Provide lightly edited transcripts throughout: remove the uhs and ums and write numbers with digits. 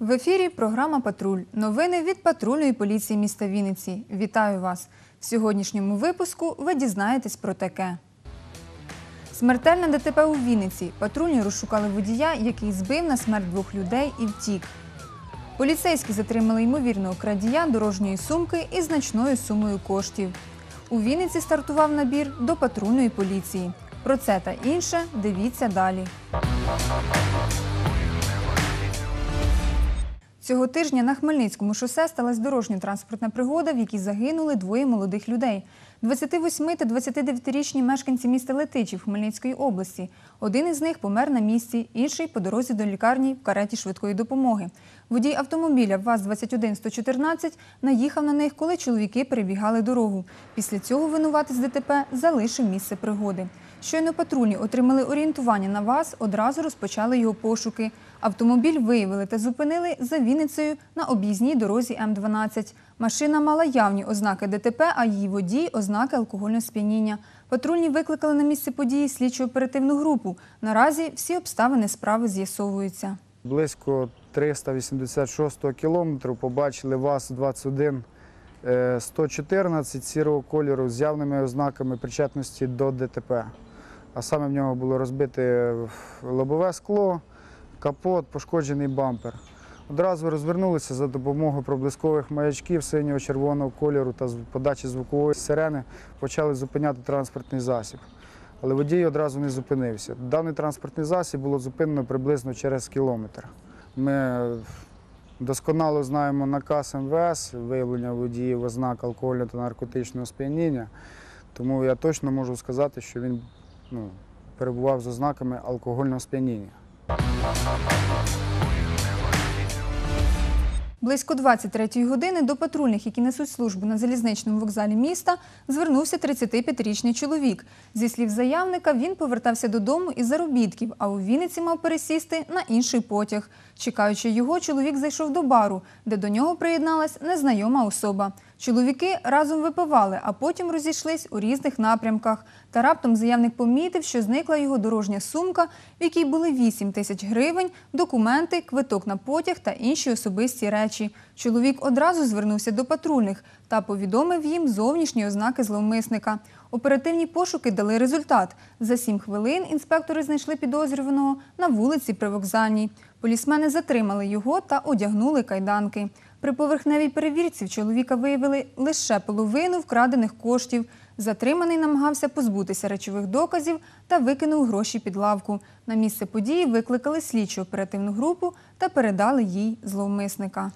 В ефірі програма «Патруль». Новини від патрульної поліції міста Вінниці. Вітаю вас! В сьогоднішньому випуску ви дізнаєтесь про таке. Смертельне ДТП у Вінниці. Патрульні розшукали водія, який збив на смерть 2 людей і втік. Поліцейські затримали ймовірного крадія дорожньої сумки із значною сумою коштів. У Вінниці стартував набір до патрульної поліції. Про це та інше дивіться далі. Цього тижня на Хмельницькому шосе сталася дорожньо-транспортна пригода, в якій загинули 2 молодих людей. 28 та 29-річні мешканці міста Летичів Хмельницької області. Один із них помер на місці, інший – по дорозі до лікарні в кареті швидкої допомоги. Водій автомобіля ВАЗ-21-114 наїхав на них, коли чоловіки перебігали дорогу. Після цього винуватець ДТП залишив місце пригоди. Щойно патрульні отримали орієнтування на ВАЗ, одразу розпочали його пошуки. Автомобіль виявили та зупинили за Вінницею на об'їзній дорозі М12. Машина мала явні ознаки ДТП, а її водій – ознаки алкогольного сп'яніння. Патрульні викликали на місце події слідчо-оперативну групу. Наразі всі обставини справи з'ясовуються. Близько 386-го кілометру побачили ВАЗ-21-114 сірого кольору з явними ознаками причетності до ДТП. А саме в нього було розбите лобове скло, капот, пошкоджений бампер. Одразу розвернулися за допомогою проблискових маячків синього червоного кольору та подачі звукової сирени, почали зупиняти транспортний засіб. Але водій одразу не зупинився. Даний транспортний засіб було зупинено приблизно через кілометр. Ми досконало знаємо наказ МВС, виявлення водіїв ознак алкогольного та наркотичного сп'яніння, тому я точно можу сказати, що він перебував з ознаками алкогольного сп'яніння. Близько 23-ї години до патрульних, які несуть службу на залізничному вокзалі міста, звернувся 35-річний чоловік. Зі слів заявника, він повертався додому із заробітків, а у Вінниці мав пересісти на інший потяг. Чекаючи його, чоловік зайшов до бару, де до нього приєдналась незнайома особа. Чоловіки разом випивали, а потім розійшлись у різних напрямках. Та раптом заявник помітив, що зникла його дорожня сумка, в якій були 8 тисяч гривень, документи, квиток на потяг та інші особисті речі. Чоловік одразу звернувся до патрульних та повідомив їм зовнішні ознаки зловмисника. Оперативні пошуки дали результат. За 7 хвилин інспектори знайшли підозрюваного на вулиці Привокзальній. Полісмени затримали його та одягнули кайданки. При поверхневій перевірці в чоловіка виявили лише половину вкрадених коштів. Затриманий намагався позбутися речових доказів та викинув гроші під лавку. На місце події викликали слідчо-оперативну групу та передали їй зловмисника.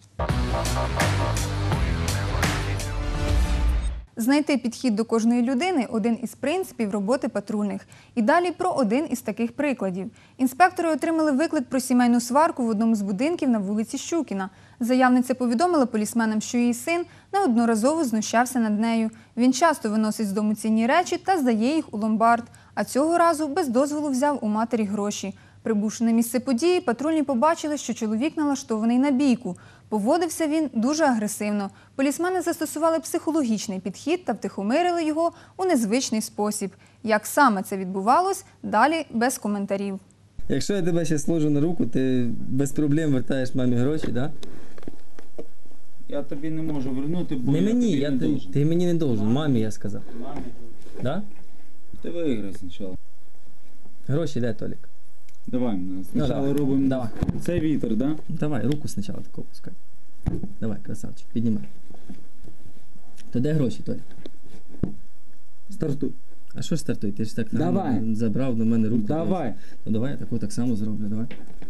Знайти підхід до кожної людини – один із принципів роботи патрульних. І далі про один із таких прикладів. Інспектори отримали виклик про сімейну сварку в одному з будинків на вулиці Щукіна. Заявниця повідомила полісменам, що її син неодноразово знущався над нею. Він часто виносить з дому цінні речі та здає їх у ломбард. А цього разу без дозволу взяв у матері гроші. Прибувши на місце події, патрульні побачили, що чоловік налаштований на бійку. Поводився він дуже агресивно. Полісмени застосували психологічний підхід та втихомирили його у незвичний спосіб. Як саме це відбувалось, далі без коментарів. Якщо я тебе ще сложу на руку, ти без проблем вертаєш мамі гроші, так? Да? Я тобі не можу вернути, бо не мені, я тобі не должен. Ти мені не должен, мамі я сказав. Мамі? Да? Ти виграй спочатку. Гроші де, Толік? Давай, спочатку робимо. Давай. Це вітер, так? Да? Давай, руку спочатку таку пускай. Давай, красавчик, піднімай. То де гроші, Толік? Стартуй. А що ж стартуй? Ти ж так давай. Забрав до мене руку. Давай. Ну давай, я таку так само зроблю, давай.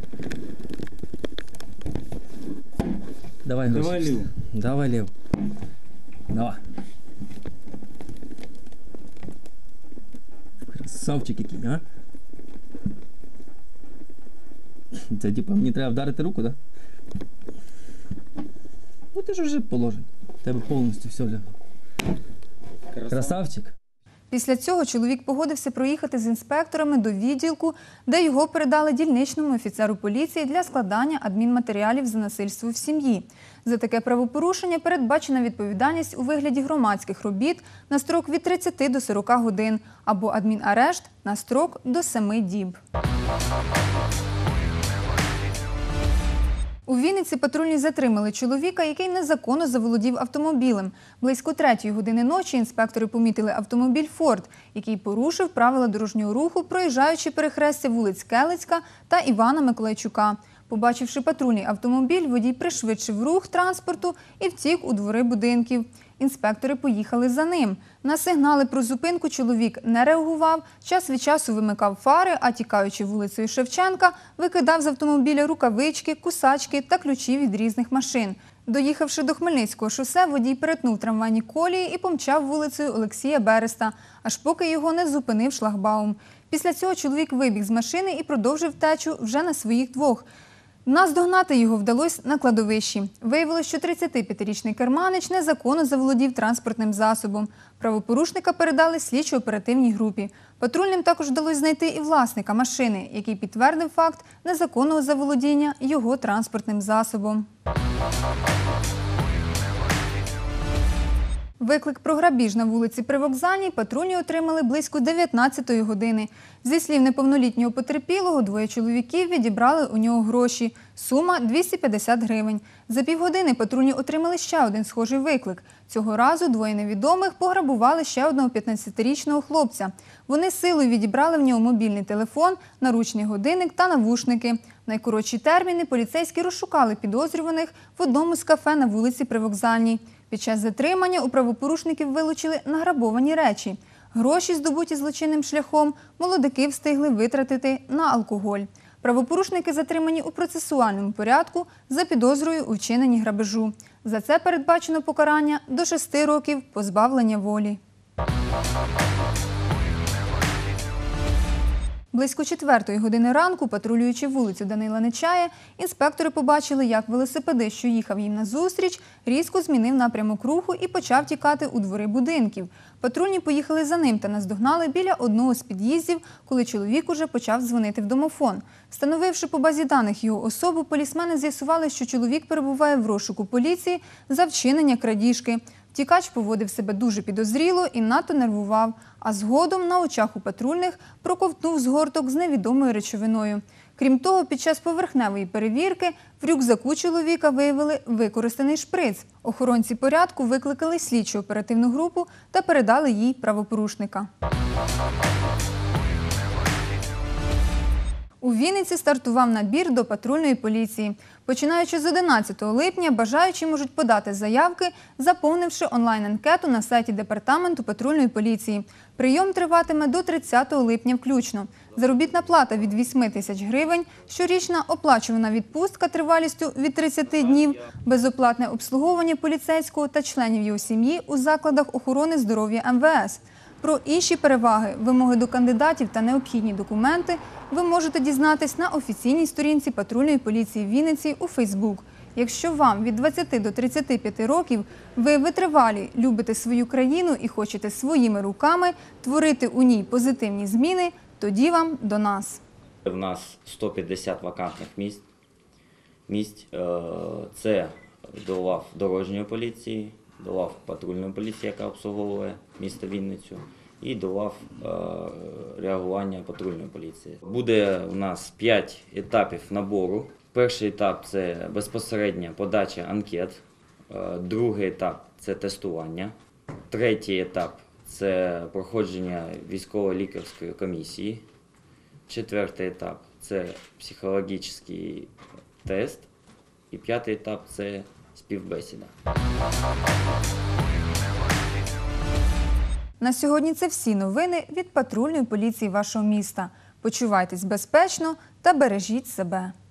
Давай гроші. Давай лів. Давай лів. Давай. Красавчик який, а? Це типа мені треба вдарити руку, так? Да? Ну ти ж вже положив. Тебе повністю все лягло. Красавчик. Після цього чоловік погодився проїхати з інспекторами до відділку, де його передали дільничному офіцеру поліції для складання адмінматеріалів за насильство в сім'ї. За таке правопорушення передбачена відповідальність у вигляді громадських робіт на строк від 30 до 40 годин або адмінарешт на строк до 7 діб. У Вінниці патрульні затримали чоловіка, який незаконно заволодів автомобілем. Близько 3-ї години ночі інспектори помітили автомобіль «Форд», який порушив правила дорожнього руху, проїжджаючи перехрестя вулиць Келицька та Івана Миколайчука. Побачивши патрульний автомобіль, водій пришвидшив рух транспорту і втік у двори будинків. Інспектори поїхали за ним. На сигнали про зупинку чоловік не реагував, час від часу вимикав фари, а тікаючи вулицею Шевченка, викидав з автомобіля рукавички, кусачки та ключі від різних машин. Доїхавши до Хмельницького шосе, водій перетнув трамвайні колії і помчав вулицею Олексія Береста, аж поки його не зупинив шлагбаум. Після цього чоловік вибіг з машини і продовжив втечу вже на своїх двох. Наздогнати його вдалося на кладовищі. Виявилося, що 35-річний керманич незаконно заволодів транспортним засобом. Правопорушника передали слідчо-оперативній групі. Патрульним також вдалося знайти і власника машини, який підтвердив факт незаконного заволодіння його транспортним засобом. Виклик про грабіж на вулиці Привокзальній патрульні отримали близько 19-ї години. Зі слів неповнолітнього потерпілого, двоє чоловіків відібрали у нього гроші. Сума – 250 гривень. За півгодини патрульні отримали ще один схожий виклик. Цього разу двоє невідомих пограбували ще одного 15-річного хлопця. Вони силою відібрали в нього мобільний телефон, наручний годинник та навушники. В найкоротші терміни поліцейські розшукали підозрюваних в одному з кафе на вулиці Привокзальній. Під час затримання у правопорушників вилучили награбовані речі. Гроші, здобуті злочинним шляхом, молодики встигли витратити на алкоголь. Правопорушники затримані у процесуальному порядку за підозрою у вчиненні грабежу. За це передбачено покарання до 6 років позбавлення волі. Близько 4-ї години ранку, патрулюючи вулицю Данила Нечая, інспектори побачили, як велосипедист, що їхав їм назустріч, різко змінив напрямок руху і почав тікати у двори будинків. Патрульні поїхали за ним та наздогнали біля одного з під'їздів, коли чоловік уже почав дзвонити в домофон. Встановивши по базі даних його особу, полісмени з'ясували, що чоловік перебуває в розшуку поліції за вчинення крадіжки. Втікач поводив себе дуже підозріло і надто нервував, а згодом на очах у патрульних проковтнув згорток з невідомою речовиною. Крім того, під час поверхневої перевірки в рюкзаку чоловіка виявили використаний шприц. Охоронці порядку викликали слідчо-оперативну групу та передали їй правопорушника. У Вінниці стартував набір до патрульної поліції. Починаючи з 11 липня, бажаючі можуть подати заявки, заповнивши онлайн-анкету на сайті Департаменту патрульної поліції. Прийом триватиме до 30 липня включно. Заробітна плата від 8 тисяч гривень, щорічна оплачувана відпустка тривалістю від 30 днів, безоплатне обслуговування поліцейського та членів його сім'ї у закладах охорони здоров'я МВС. Про інші переваги, вимоги до кандидатів та необхідні документи ви можете дізнатись на офіційній сторінці патрульної поліції Вінниці у Фейсбук. Якщо вам від 20 до 35 років, ви витривалі, любите свою країну і хочете своїми руками творити у ній позитивні зміни, тоді вам до нас. У нас 150 вакантних місць. Це до лав дорожньої поліції, до лав патрульної поліції, яка обслуговує місто Вінницю, і до лав реагування патрульної поліції. Буде у нас 5 етапів набору. Перший етап – це безпосередня подача анкет, другий етап – це тестування, третій етап – це проходження військово-лікарської комісії, четвертий етап – це психологічний тест, і п'ятий етап – це співбесіда. На сьогодні це всі новини від патрульної поліції вашого міста. Почувайтесь безпечно та бережіть себе.